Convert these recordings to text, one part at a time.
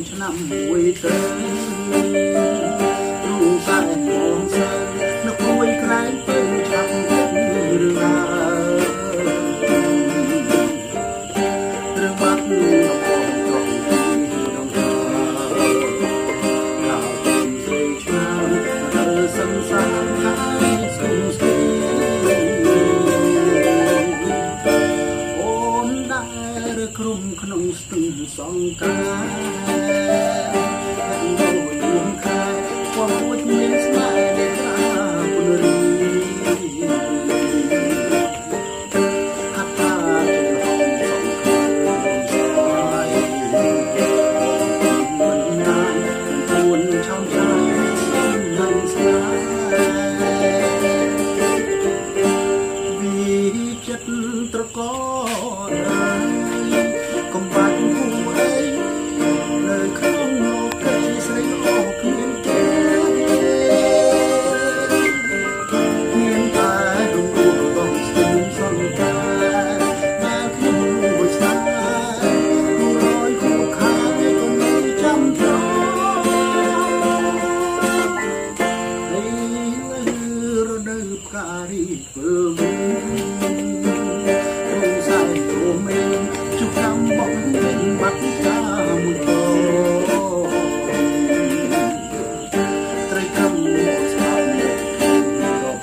ឆ្នាំមួយទៅគ្រូសែនបងសើនៅគួយក្រែងទៅឆាប់រឿងរ៉ាវរឿងបាត់នៅបងត្រង់ទីដងថាដល់ស្រីឆ្ងាយទៅសង្សារហើយស្គមស្គីអូនដែលក្រុមក្នុងស្ទឹងសង្ការត្រកកុំបាច់គូអីនៅក្នុងលោកីស្រីអស់គ្មានគេមានតែរំដួលដងស្ទឹងសង្កែដែលខ្ញុំមួយស្នេហ៍គូរយគូខាយក៏នៅចាំត្រង់ហើយរដូវផ្ការីកធ្វើវិញបាត់កាមួយតត្រីកំមកស្អាតលោក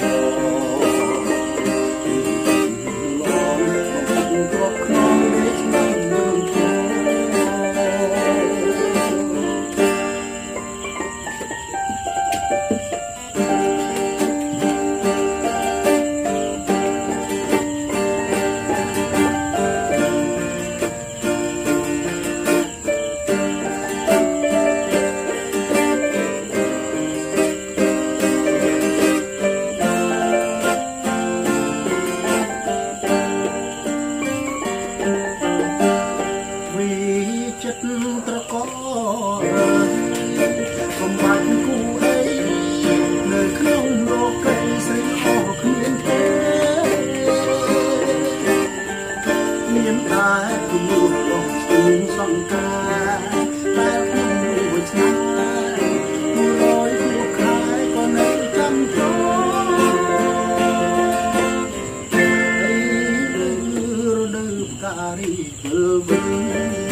ឡងមកគ្របក្នុងនេះឆ្នាំនឹងត្រកកុំបាច់គូអីនៅក្នុងលោកីស្រីអស់គ្មានទេមានតែគំនូររបស់ស្ទឹងសង្ការតែខ្ញុំមួយឆ្ងាយគូរយគូខាយក៏នៅចាំត្រង់ហើយរដូវផ្ការីកធ្វើវិញ